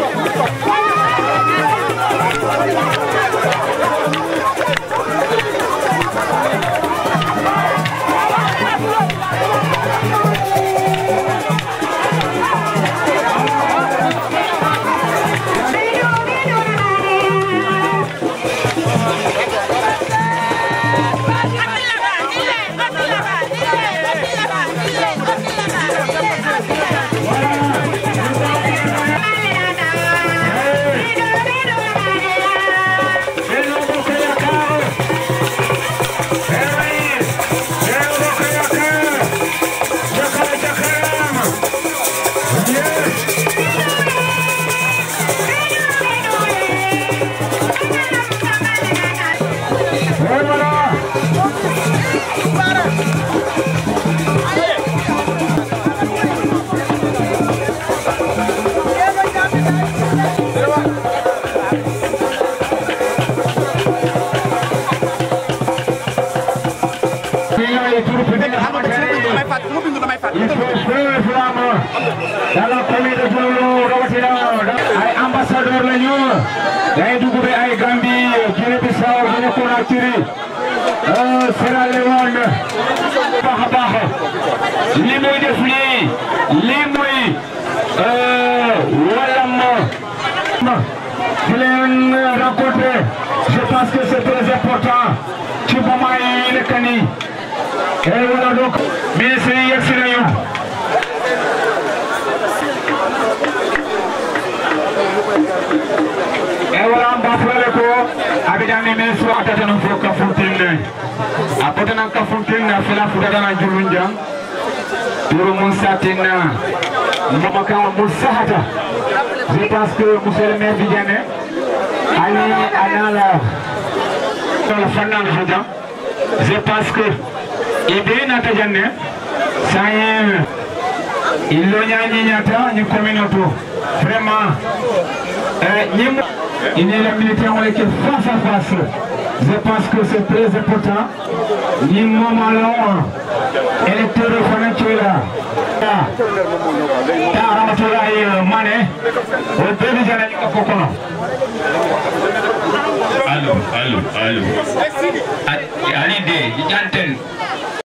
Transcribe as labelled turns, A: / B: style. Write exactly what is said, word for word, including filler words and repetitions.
A: dalam komite dulu rawatina ay ambassadeur lañu day dugg be ay Gambie Guinée Bissau Guinée Conakry euh Sierra Leone baax a baax li muy def nii li muy euh walam di leen rencontrer je pense que c'est très important ci moment yi nekk nii et voilà donc ministre yi yegsi nañu e wala mbafulale ko abidani ministre atatana fo Kafountine a potana Kafountine a fela futatana julunja pour mun satina mama kan mun sahata je pense que monsieur le maire Vidiane ali anala la fanal hoda je pense que ibena tajanne sayen il lo nyani nyata ni communauté vraiment euh il est la militaire on est face à face je pense que c'est très important ni moment long électeur Fanatiola ta ramatola mané au début de l'année kokono
B: allo allo allo ali de janten